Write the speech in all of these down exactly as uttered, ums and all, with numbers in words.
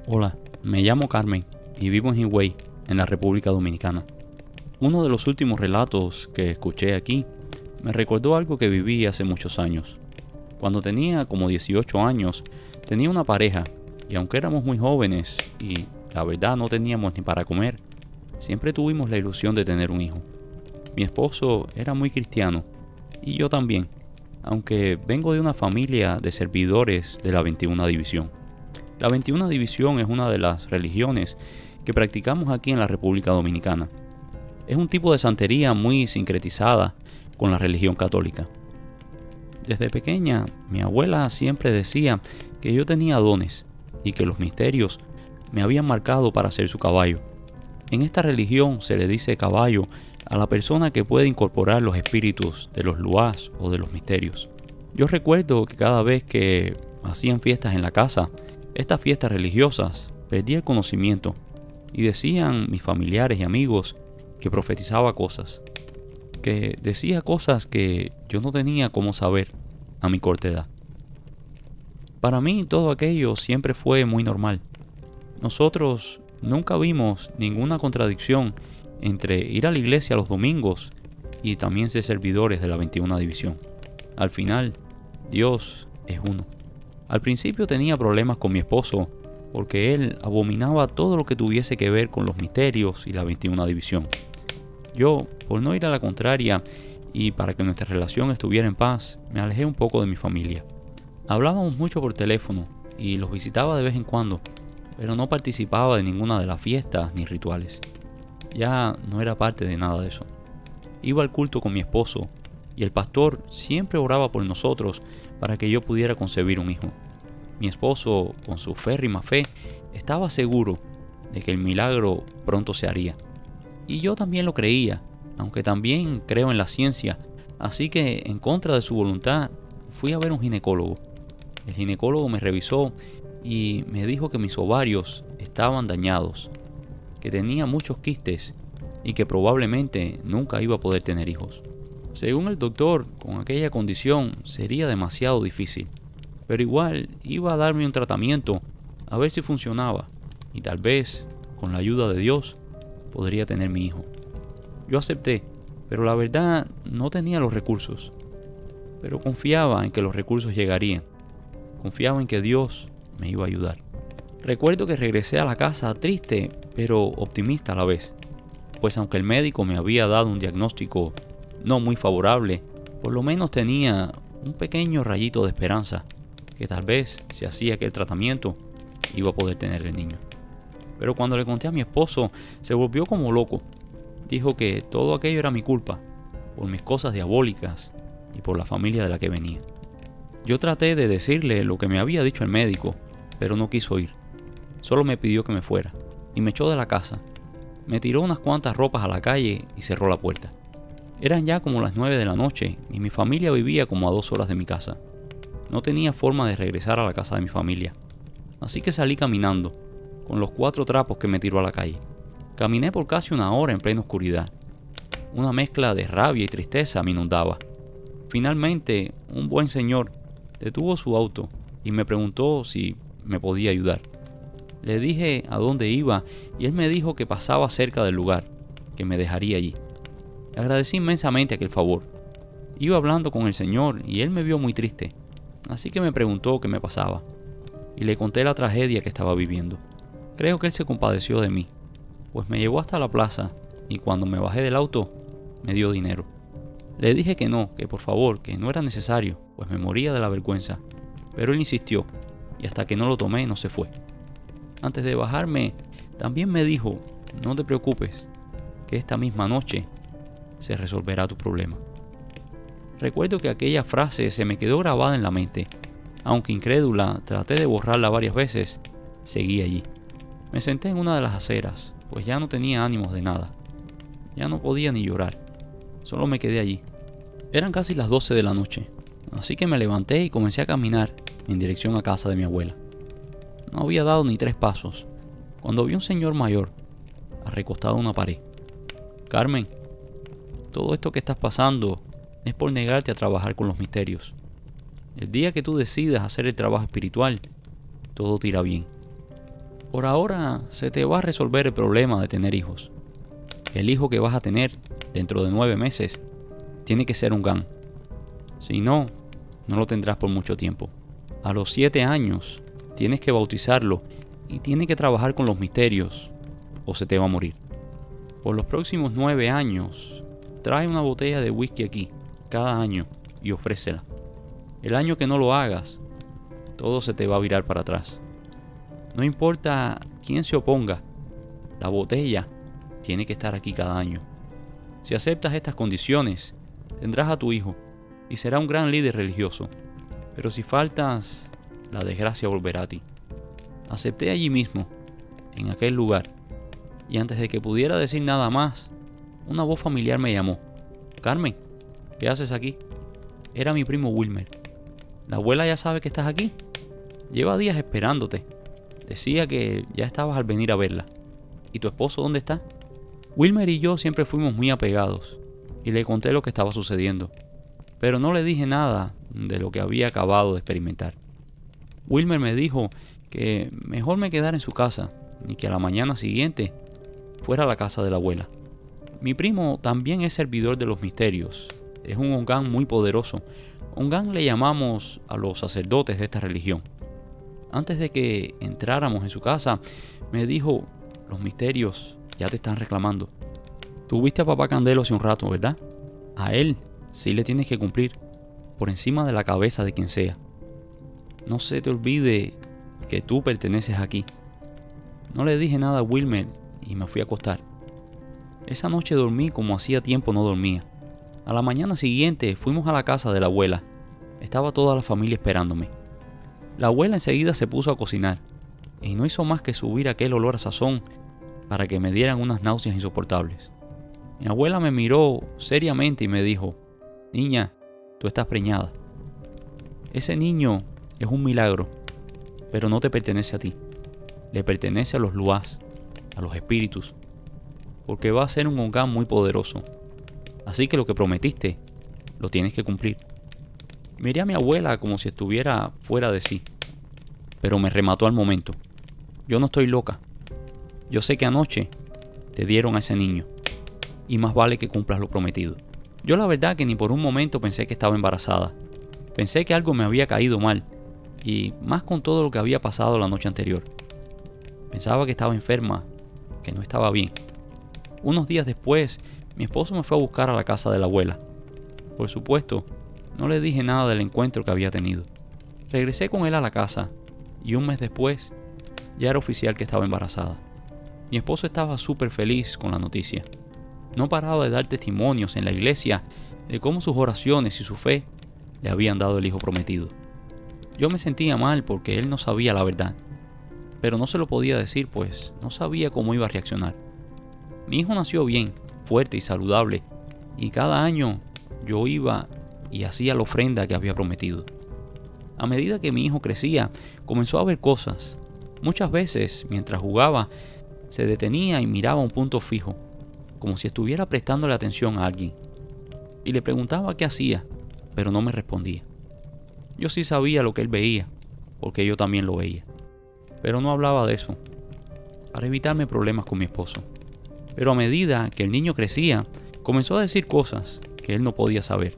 Hola, me llamo Carmen y vivo en Higüey, en la República Dominicana. Uno de los últimos relatos que escuché aquí me recordó algo que viví hace muchos años. Cuando tenía como dieciocho años, tenía una pareja y aunque éramos muy jóvenes y la verdad no teníamos ni para comer, siempre tuvimos la ilusión de tener un hijo. Mi esposo era muy cristiano y yo también, aunque vengo de una familia de servidores de la veintiuna División. La veintiuna División es una de las religiones que practicamos aquí en la República Dominicana. Es un tipo de santería muy sincretizada con la religión católica. Desde pequeña, mi abuela siempre decía que yo tenía dones y que los misterios me habían marcado para ser su caballo. En esta religión se le dice caballo a la persona que puede incorporar los espíritus de los luás o de los misterios. Yo recuerdo que cada vez que hacían fiestas en la casa, estas fiestas religiosas, perdí el conocimiento y decían mis familiares y amigos que profetizaba cosas, que decía cosas que yo no tenía cómo saber a mi corta edad. Para mí todo aquello siempre fue muy normal. Nosotros nunca vimos ninguna contradicción entre ir a la iglesia los domingos y también ser servidores de la veintiuna División. Al final, Dios es uno. Al principio tenía problemas con mi esposo porque él abominaba todo lo que tuviese que ver con los misterios y la veintiuna División. Yo, por no ir a la contraria y para que nuestra relación estuviera en paz, me alejé un poco de mi familia. Hablábamos mucho por teléfono y los visitaba de vez en cuando, pero no participaba de ninguna de las fiestas ni rituales. Ya no era parte de nada de eso. Iba al culto con mi esposo y el pastor siempre oraba por nosotros para que yo pudiera concebir un hijo. Mi esposo, con su férrima fe, estaba seguro de que el milagro pronto se haría. Y yo también lo creía, aunque también creo en la ciencia, así que en contra de su voluntad fui a ver un ginecólogo. El ginecólogo me revisó y me dijo que mis ovarios estaban dañados, que tenía muchos quistes y que probablemente nunca iba a poder tener hijos. Según el doctor, con aquella condición sería demasiado difícil, pero igual iba a darme un tratamiento a ver si funcionaba y tal vez, con la ayuda de Dios, podría tener mi hijo. Yo acepté, pero la verdad no tenía los recursos, pero confiaba en que los recursos llegarían. Confiaba en que Dios me iba a ayudar. Recuerdo que regresé a la casa triste, pero optimista a la vez, pues aunque el médico me había dado un diagnóstico no muy favorable, por lo menos tenía un pequeño rayito de esperanza, que tal vez si hacía aquel tratamiento iba a poder tener el niño. Pero cuando le conté a mi esposo, se volvió como loco. Dijo que todo aquello era mi culpa, por mis cosas diabólicas y por la familia de la que venía. Yo traté de decirle lo que me había dicho el médico, pero no quiso oír. Solo me pidió que me fuera y me echó de la casa. Me tiró unas cuantas ropas a la calle y cerró la puerta. Eran ya como las nueve de la noche y mi familia vivía como a dos horas de mi casa. No tenía forma de regresar a la casa de mi familia. Así que salí caminando, con los cuatro trapos que me tiró a la calle. Caminé por casi una hora en plena oscuridad. Una mezcla de rabia y tristeza me inundaba. Finalmente, un buen señor detuvo su auto y me preguntó si me podía ayudar. Le dije a dónde iba y él me dijo que pasaba cerca del lugar, que me dejaría allí. Le agradecí inmensamente aquel favor. Iba hablando con el señor y él me vio muy triste, así que me preguntó qué me pasaba y le conté la tragedia que estaba viviendo. Creo que él se compadeció de mí, pues me llevó hasta la plaza y cuando me bajé del auto me dio dinero. Le dije que no, que por favor, que no era necesario, pues me moría de la vergüenza, pero él insistió y hasta que no lo tomé no se fue. Antes de bajarme, también me dijo, no te preocupes, que esta misma noche se resolverá tu problema. Recuerdo que aquella frase se me quedó grabada en la mente. Aunque incrédula, traté de borrarla varias veces, seguí allí. Me senté en una de las aceras, pues ya no tenía ánimos de nada. Ya no podía ni llorar, solo me quedé allí. Eran casi las doce de la noche, así que me levanté y comencé a caminar en dirección a casa de mi abuela. No había dado ni tres pasos, cuando vi un señor mayor, recostado en una pared. Carmen, todo esto que estás pasando es por negarte a trabajar con los misterios. El día que tú decidas hacer el trabajo espiritual, todo te irá bien. Por ahora se te va a resolver el problema de tener hijos. El hijo que vas a tener dentro de nueve meses tiene que ser un Gunn. Si no, no lo tendrás por mucho tiempo. A los siete años tienes que bautizarlo y tiene que trabajar con los misterios o se te va a morir. Por los próximos nueve años, trae una botella de whisky aquí cada año y ofrécela. El año que no lo hagas, todo se te va a virar para atrás. No importa quién se oponga, la botella tiene que estar aquí cada año. Si aceptas estas condiciones, tendrás a tu hijo y será un gran líder religioso. Pero si faltas, la desgracia volverá a ti. Acepté allí mismo, en aquel lugar, y antes de que pudiera decir nada más, una voz familiar me llamó. Carmen, ¿qué haces aquí? Era mi primo Wilmer. ¿La abuela ya sabe que estás aquí? Lleva días esperándote. Decía que ya estabas al venir a verla. ¿Y tu esposo dónde está? Wilmer y yo siempre fuimos muy apegados, y le conté lo que estaba sucediendo, pero no le dije nada de lo que había acabado de experimentar. Wilmer me dijo que mejor me quedara en su casa y que a la mañana siguiente fuera a la casa de la abuela. Mi primo también es servidor de los misterios. Es un Ongan muy poderoso. Ongan le llamamos a los sacerdotes de esta religión. Antes de que entráramos en su casa, me dijo, los misterios ya te están reclamando. Tuviste a papá Candelo hace un rato, ¿verdad? A él sí le tienes que cumplir, por encima de la cabeza de quien sea. No se te olvide que tú perteneces aquí. No le dije nada a Wilmer y me fui a acostar. Esa noche dormí como hacía tiempo no dormía. A la mañana siguiente fuimos a la casa de la abuela. Estaba toda la familia esperándome. La abuela enseguida se puso a cocinar y no hizo más que subir aquel olor a sazón para que me dieran unas náuseas insoportables. Mi abuela me miró seriamente y me dijo, niña, tú estás preñada. Ese niño es un milagro, pero no te pertenece a ti. Le pertenece a los Luas, a los espíritus, porque va a ser un Ongan muy poderoso. Así que lo que prometiste, lo tienes que cumplir. Miré a mi abuela como si estuviera fuera de sí, pero me remató al momento. Yo no estoy loca. Yo sé que anoche te dieron a ese niño, y más vale que cumplas lo prometido. Yo la verdad que ni por un momento pensé que estaba embarazada. Pensé que algo me había caído mal, y más con todo lo que había pasado la noche anterior. Pensaba que estaba enferma, que no estaba bien. Unos días después, mi esposo me fue a buscar a la casa de la abuela. Por supuesto, no le dije nada del encuentro que había tenido. Regresé con él a la casa, y un mes después, ya era oficial que estaba embarazada. Mi esposo estaba súper feliz con la noticia. No paraba de dar testimonios en la iglesia de cómo sus oraciones y su fe le habían dado el hijo prometido. Yo me sentía mal porque él no sabía la verdad, pero no se lo podía decir pues no sabía cómo iba a reaccionar. Mi hijo nació bien, fuerte y saludable, y cada año yo iba y hacía la ofrenda que había prometido. A medida que mi hijo crecía, comenzó a ver cosas. Muchas veces, mientras jugaba, se detenía y miraba un punto fijo, como si estuviera prestándole atención a alguien. Y le preguntaba qué hacía, pero no me respondía. Yo sí sabía lo que él veía, porque yo también lo veía. Pero no hablaba de eso, para evitarme problemas con mi esposo. Pero a medida que el niño crecía, comenzó a decir cosas que él no podía saber.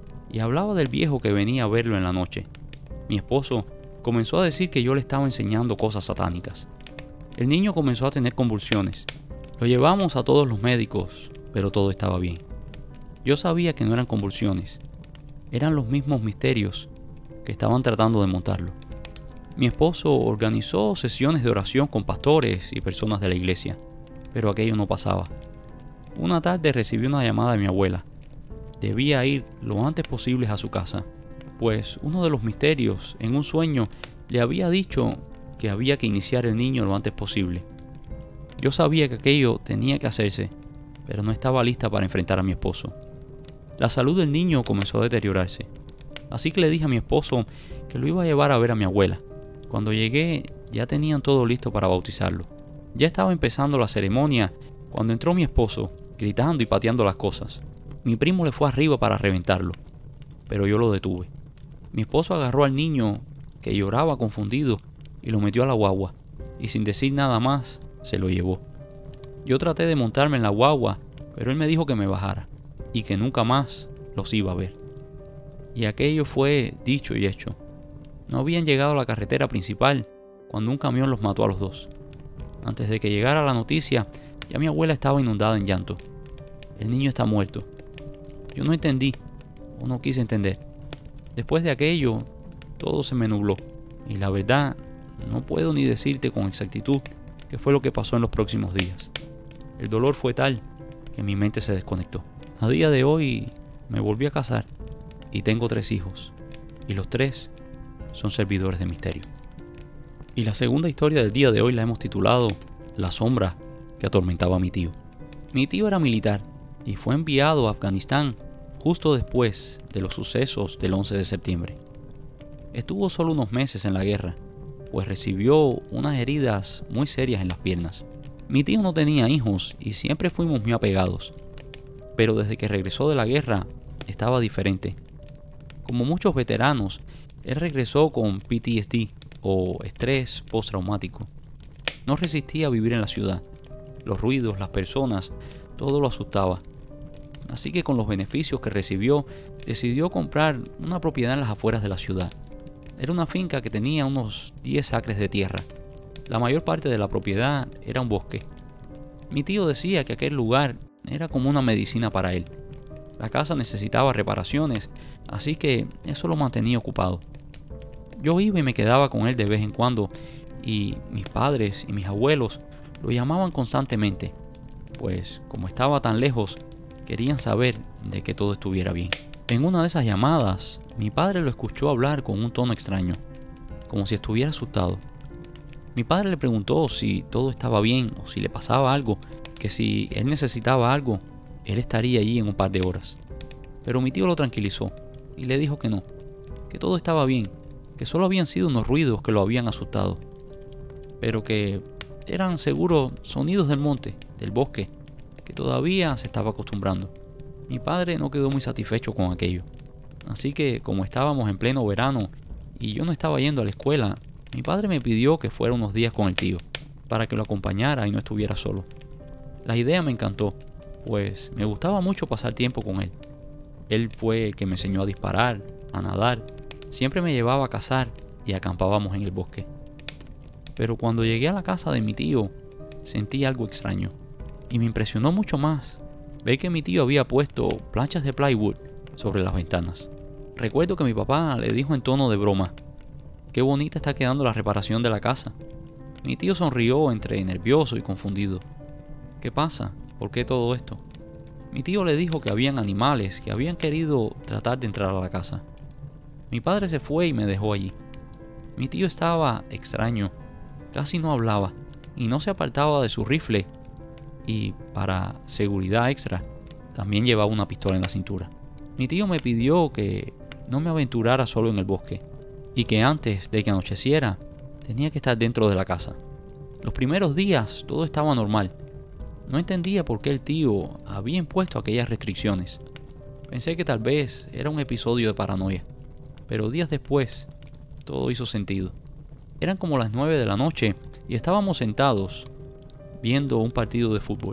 Y hablaba del viejo que venía a verlo en la noche. Mi esposo comenzó a decir que yo le estaba enseñando cosas satánicas. El niño comenzó a tener convulsiones. Lo llevamos a todos los médicos, pero todo estaba bien. Yo sabía que no eran convulsiones. Eran los mismos misterios que estaban tratando de montarlo. Mi esposo organizó sesiones de oración con pastores y personas de la iglesia, pero aquello no pasaba. Una tarde recibí una llamada de mi abuela. Debía ir lo antes posible a su casa, pues uno de los misterios, en un sueño, le había dicho que había que iniciar el niño lo antes posible. Yo sabía que aquello tenía que hacerse, pero no estaba lista para enfrentar a mi esposo. La salud del niño comenzó a deteriorarse, así que le dije a mi esposo que lo iba a llevar a ver a mi abuela. Cuando llegué, ya tenían todo listo para bautizarlo. Ya estaba empezando la ceremonia cuando entró mi esposo, gritando y pateando las cosas. Mi primo le fue arriba para reventarlo, pero yo lo detuve. Mi esposo agarró al niño, que lloraba confundido, y lo metió a la guagua. y sin decir nada más, se lo llevó. Yo traté de montarme en la guagua, pero él me dijo que me bajara y que nunca más los iba a ver. Y aquello fue dicho y hecho. No habían llegado a la carretera principal cuando un camión los mató a los dos. Antes de que llegara la noticia, ya mi abuela estaba inundada en llanto. El niño está muerto. Yo no entendí, o no quise entender. Después de aquello, todo se me nubló. Y la verdad, no puedo ni decirte con exactitud qué fue lo que pasó en los próximos días. El dolor fue tal que mi mente se desconectó. A día de hoy me volví a casar y tengo tres hijos. Y los tres son servidores de misterio. Y la segunda historia del día de hoy la hemos titulado La sombra que atormentaba a mi tío. Mi tío era militar y fue enviado a Afganistán justo después de los sucesos del once de septiembre. Estuvo solo unos meses en la guerra, pues recibió unas heridas muy serias en las piernas. Mi tío no tenía hijos y siempre fuimos muy apegados, pero desde que regresó de la guerra estaba diferente. Como muchos veteranos, él regresó con P T S D o estrés postraumático. No resistía a vivir en la ciudad. Los ruidos, las personas, todo lo asustaba. Así que con los beneficios que recibió, decidió comprar una propiedad en las afueras de la ciudad. Era una finca que tenía unos diez acres de tierra. La mayor parte de la propiedad era un bosque. Mi tío decía que aquel lugar era como una medicina para él. La casa necesitaba reparaciones, así que eso lo mantenía ocupado. Yo iba y me quedaba con él de vez en cuando, y mis padres y mis abuelos lo llamaban constantemente, pues como estaba tan lejos, querían saber de que todo estuviera bien. En una de esas llamadas, mi padre lo escuchó hablar con un tono extraño, como si estuviera asustado. Mi padre le preguntó si todo estaba bien o si le pasaba algo, que si él necesitaba algo, él estaría allí en un par de horas. Pero mi tío lo tranquilizó y le dijo que no, que todo estaba bien, que solo habían sido unos ruidos que lo habían asustado, pero que eran seguros sonidos del monte, del bosque, que todavía se estaba acostumbrando. Mi padre no quedó muy satisfecho con aquello, así que como estábamos en pleno verano y yo no estaba yendo a la escuela, mi padre me pidió que fuera unos días con el tío, para que lo acompañara y no estuviera solo. La idea me encantó, pues me gustaba mucho pasar tiempo con él. Él fue el que me enseñó a disparar, a nadar, siempre me llevaba a cazar y acampábamos en el bosque. Pero cuando llegué a la casa de mi tío, sentí algo extraño. Y me impresionó mucho más ver que mi tío había puesto planchas de plywood sobre las ventanas. Recuerdo que mi papá le dijo en tono de broma: «Qué bonita está quedando la reparación de la casa». Mi tío sonrió entre nervioso y confundido. «¿Qué pasa? ¿Por qué todo esto?». Mi tío le dijo que habían animales que habían querido tratar de entrar a la casa. Mi padre se fue y me dejó allí. Mi tío estaba extraño, casi no hablaba y no se apartaba de su rifle, y para seguridad extra también llevaba una pistola en la cintura. Mi tío me pidió que no me aventurara solo en el bosque y que antes de que anocheciera tenía que estar dentro de la casa. Los primeros días todo estaba normal. No entendía por qué el tío había impuesto aquellas restricciones. Pensé que tal vez era un episodio de paranoia, pero días después todo hizo sentido. Eran como las nueve de la noche y estábamos sentados viendo un partido de fútbol.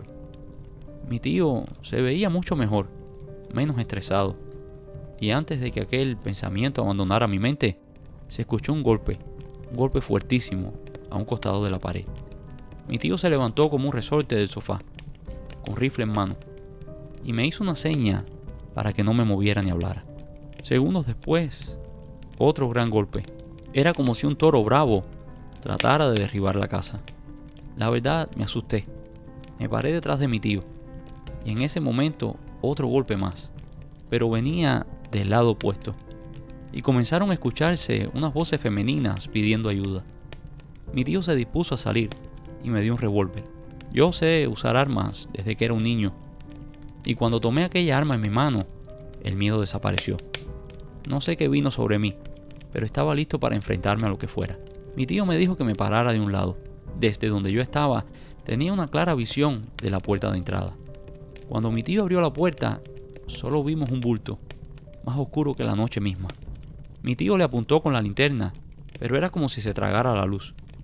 Mi tío se veía mucho mejor, menos estresado, y antes de que aquel pensamiento abandonara mi mente, se escuchó un golpe, un golpe fuertísimo a un costado de la pared. Mi tío se levantó como un resorte del sofá, con rifle en mano, y me hizo una seña para que no me moviera ni hablara. Segundos después, otro gran golpe. Era como si un toro bravo tratara de derribar la casa. La verdad, me asusté. Me paré detrás de mi tío, y en ese momento otro golpe más, pero venía del lado opuesto, y comenzaron a escucharse unas voces femeninas pidiendo ayuda. Mi tío se dispuso a salir y me dio un revólver. Yo sé usar armas desde que era un niño, y cuando tomé aquella arma en mi mano, el miedo desapareció. No sé qué vino sobre mí, pero estaba listo para enfrentarme a lo que fuera. Mi tío me dijo que me parara de un lado. Desde donde yo estaba, tenía una clara visión de la puerta de entrada. Cuando mi tío abrió la puerta, solo vimos un bulto, más oscuro que la noche misma. Mi tío le apuntó con la linterna, pero era como si se tragara la luz.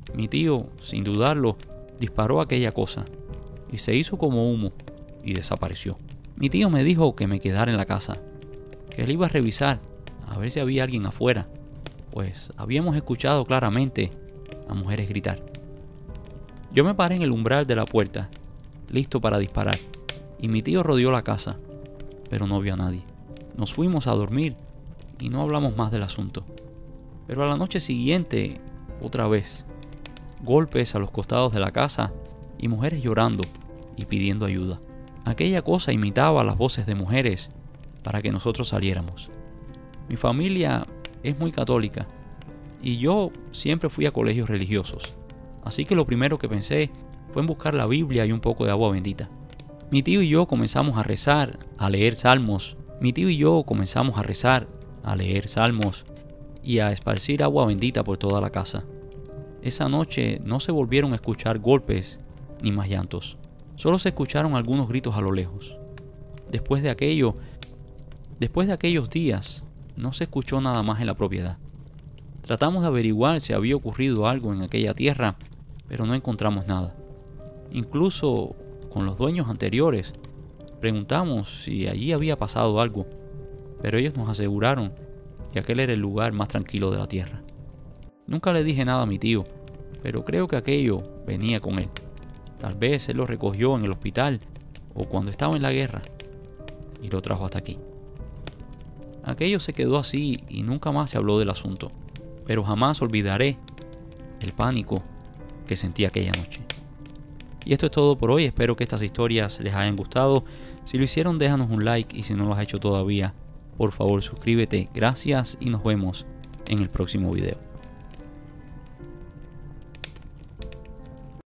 Mi tío, sin dudarlo, disparó aquella cosa y se hizo como humo y desapareció. Mi tío me dijo que me quedara en la casa, que él iba a revisar a ver si había alguien afuera, pues habíamos escuchado claramente a mujeres gritar. Yo me paré en el umbral de la puerta, listo para disparar, y mi tío rodeó la casa, pero no vio a nadie. Nos fuimos a dormir y no hablamos más del asunto. Pero a la noche siguiente, otra vez, golpes a los costados de la casa y mujeres llorando y pidiendo ayuda. Aquella cosa imitaba las voces de mujeres para que nosotros saliéramos. Mi familia es muy católica y yo siempre fui a colegios religiosos, así que lo primero que pensé fue en buscar la Biblia y un poco de agua bendita. Mi tío y yo comenzamos a rezar, a leer salmos. Mi tío y yo comenzamos a rezar, a leer salmos y a esparcir agua bendita por toda la casa. Esa noche no se volvieron a escuchar golpes ni más llantos. Solo se escucharon algunos gritos a lo lejos. Después de aquello, después de aquellos días, no se escuchó nada más en la propiedad. Tratamos de averiguar si había ocurrido algo en aquella tierra, pero no encontramos nada. Incluso con los dueños anteriores, preguntamos si allí había pasado algo, pero ellos nos aseguraron que aquel era el lugar más tranquilo de la tierra. Nunca le dije nada a mi tío, pero creo que aquello venía con él. Tal vez él lo recogió en el hospital o cuando estaba en la guerra y lo trajo hasta aquí. Aquello se quedó así y nunca más se habló del asunto, pero jamás olvidaré el pánico que sentí aquella noche. Y esto es todo por hoy, espero que estas historias les hayan gustado. Si lo hicieron, déjanos un like y si no lo has hecho todavía, por favor suscríbete. Gracias y nos vemos en el próximo video.